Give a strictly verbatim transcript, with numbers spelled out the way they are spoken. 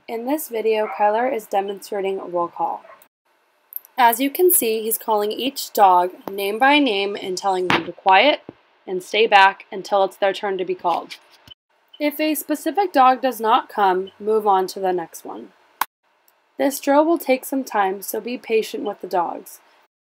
In this video, Kyler is demonstrating roll call. As you can see, he's calling each dog name by name and telling them to quiet and stay back until it's their turn to be called. If a specific dog does not come, move on to the next one. This drill will take some time, so be patient with the dogs.